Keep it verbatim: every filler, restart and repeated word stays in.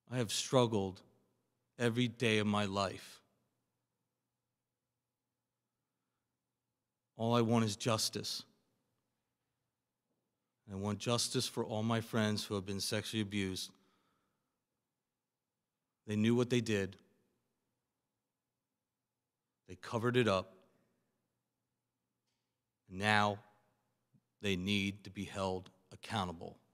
I have struggled every day of my life. All I want is justice. I want justice for all my friends who have been sexually abused. They knew what they did. They covered it up. Now they need to be held accountable.